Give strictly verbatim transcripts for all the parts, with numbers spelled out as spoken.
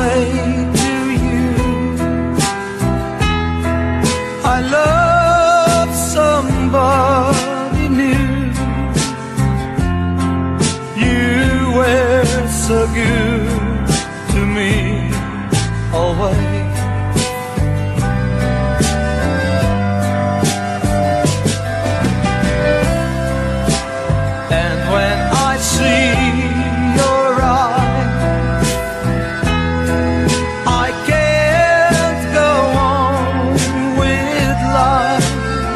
say to you, I love somebody new. You were so good to me always. And when I see your eyes, I can't go on with life.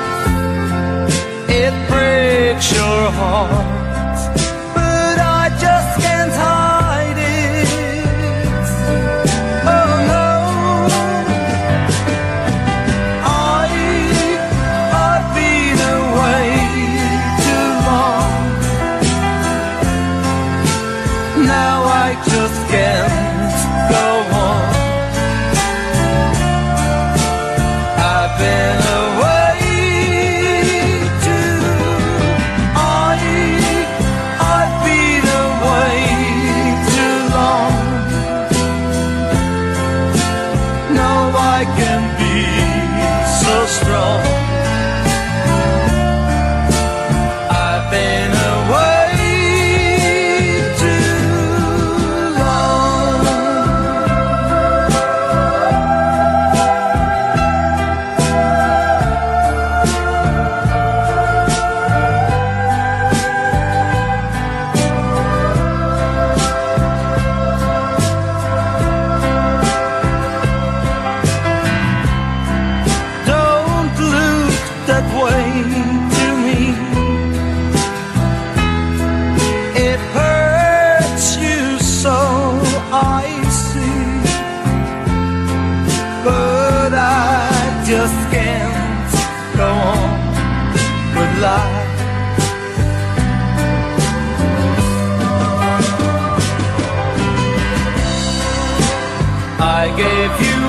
It breaks your heart, but I just can't hide it. Oh no, I, I've been away too long. Now I just can't go on. I've been away too. I, I've been away too long. Now I can be so strong. I've been away too long. Don't look that way to me. It hurts you so, I see. But I just can't go on with life. I gave you